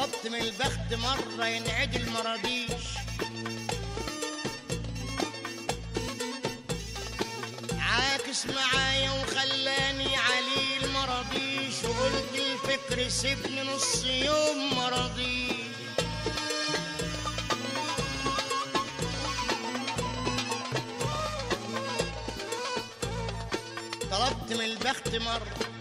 طلبت من البخت مرة ينعدل مرضيش، عاكس معايا وخلاني عليل مرضيش، وقلت الفكر سيبني نص يوم مرضيش. طلبت من البخت مرة